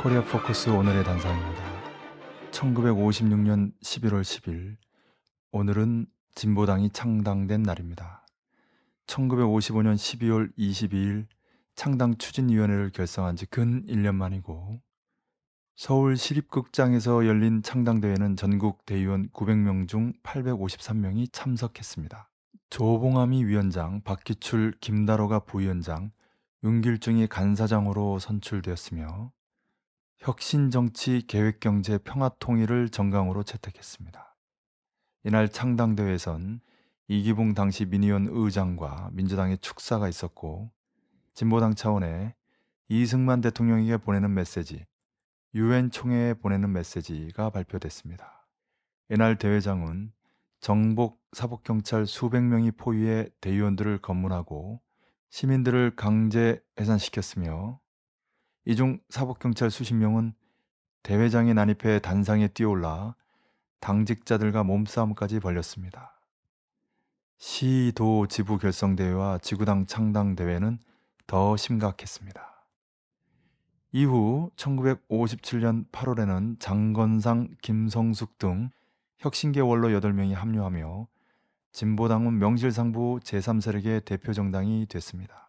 코리아 포커스 오늘의 단상입니다. 1956년 11월 10일, 오늘은 진보당이 창당된 날입니다. 1955년 12월 22일 창당 추진위원회를 결성한 지 근 1년 만이고, 서울 시립극장에서 열린 창당대회는 전국 대의원 900명 중 853명이 참석했습니다. 조봉암이 위원장, 박기출, 김다로가 부위원장, 윤길중이 간사장으로 선출되었으며 혁신정치, 계획경제, 평화통일을 정강으로 채택했습니다. 이날 창당대회에선 이기붕 당시 민의원 의장과 민주당의 축사가 있었고, 진보당 차원에 이승만 대통령에게 보내는 메시지, 유엔 총회에 보내는 메시지가 발표됐습니다. 이날 대회장은 정복 사법경찰 수백 명이 포위해 대의원들을 검문하고 시민들을 강제 해산시켰으며, 이 중 사법경찰 수십 명은 대회장에 난입해 단상에 뛰어올라 당직자들과 몸싸움까지 벌였습니다. 시, 도, 지부 결성대회와 지구당 창당대회는 더 심각했습니다. 이후 1957년 8월에는 장건상, 김성숙 등 혁신계 원로 8명이 합류하며 진보당은 명실상부 제3세력의 대표 정당이 됐습니다.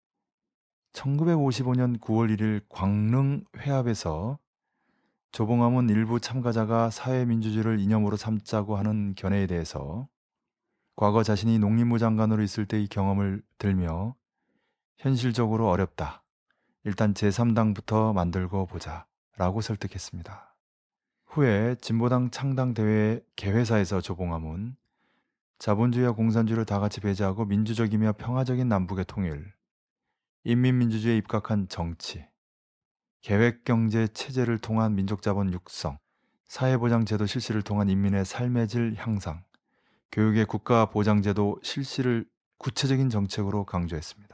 1955년 9월 1일 광릉 회합에서 조봉암은 일부 참가자가 사회민주주의를 이념으로 삼자고 하는 견해에 대해서 과거 자신이 농림부 장관으로 있을 때의 경험을 들며 현실적으로 어렵다, 일단 제3당부터 만들고 보자 라고 설득했습니다. 후에 진보당 창당대회 개회사에서 조봉암은 자본주의와 공산주의를 다 같이 배제하고 민주적이며 평화적인 남북의 통일, 인민민주주의에 입각한 정치, 계획경제 체제를 통한 민족자본 육성, 사회보장제도 실시를 통한 인민의 삶의 질 향상, 교육의 국가보장제도 실시를 구체적인 정책으로 강조했습니다.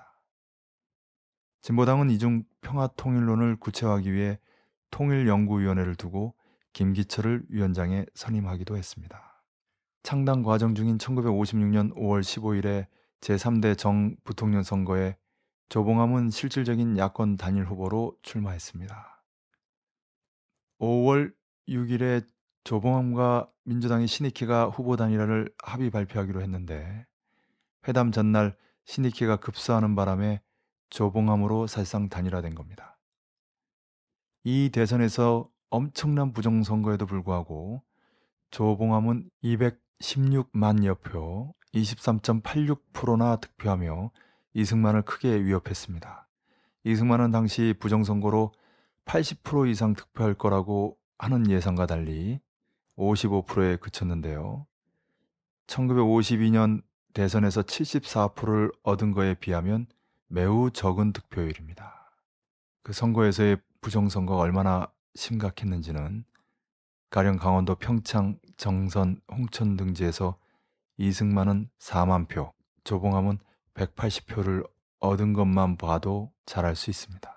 진보당은 이중 평화통일론을 구체화하기 위해 통일연구위원회를 두고 김기철을 위원장에 선임하기도 했습니다. 창당 과정 중인 1956년 5월 15일에 제3대 정부통령 선거에 조봉암은 실질적인 야권 단일 후보로 출마했습니다. 5월 6일에 조봉암과 민주당의 신익희가 후보 단일화를 합의 발표하기로 했는데, 회담 전날 신익희가 급사하는 바람에 조봉암으로 사실상 단일화된 겁니다. 이 대선에서 엄청난 부정선거에도 불구하고 조봉암은 216만여 표, 23.86%나 득표하며 이승만을 크게 위협했습니다. 이승만은 당시 부정선거로 80% 이상 득표할 거라고 하는 예상과 달리 55%에 그쳤는데요. 1952년 대선에서 74%를 얻은 거에 비하면 매우 적은 득표율입니다. 그 선거에서의 부정선거가 얼마나 심각했는지는 가령 강원도 평창, 정선, 홍천 등지에서 이승만은 4만 표, 조봉암은 180표를 얻은 것만 봐도 잘 알 수 있습니다.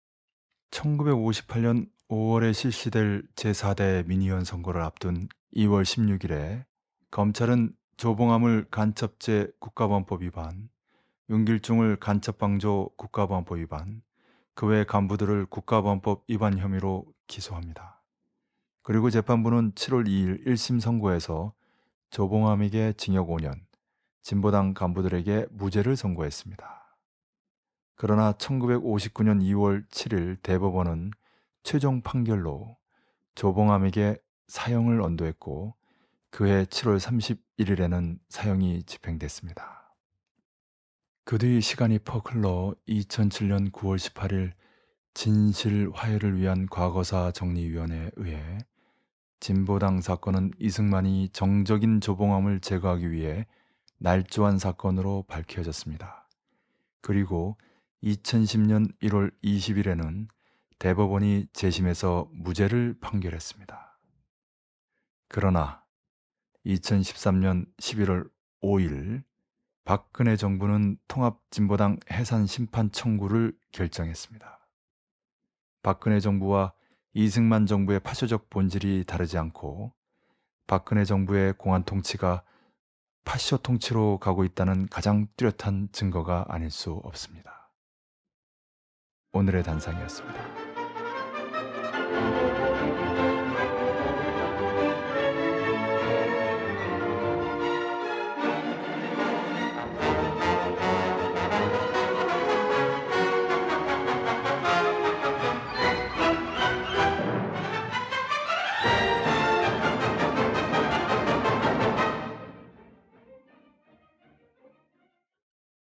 1958년 5월에 실시될 제4대 민의원 선거를 앞둔 2월 16일에 검찰은 조봉암을 간첩죄 국가보안법 위반, 윤길중을 간첩방조 국가보안법 위반, 그 외 간부들을 국가보안법 위반 혐의로 기소합니다. 그리고 재판부는 7월 2일 1심 선고에서 조봉암에게 징역 5년, 진보당 간부들에게 무죄를 선고했습니다. 그러나 1959년 2월 7일 대법원은 최종 판결로 조봉암에게 사형을 언도했고, 그해 7월 31일에는 사형이 집행됐습니다. 그 뒤 시간이 퍽 흘러 2007년 9월 18일 진실 화해를 위한 과거사 정리위원회에 의해 진보당 사건은 이승만이 정적인 조봉암을 제거하기 위해 날조한 사건으로 밝혀졌습니다. 그리고 2010년 1월 20일에는 대법원이 재심에서 무죄를 판결했습니다. 그러나 2013년 11월 5일 박근혜 정부는 통합진보당 해산 심판 청구를 결정했습니다. 박근혜 정부와 이승만 정부의 파쇼적 본질이 다르지 않고 박근혜 정부의 공안 통치가 파쇼 통치로 가고 있다는 가장 뚜렷한 증거가 아닐 수 없습니다. 오늘의 단상이었습니다.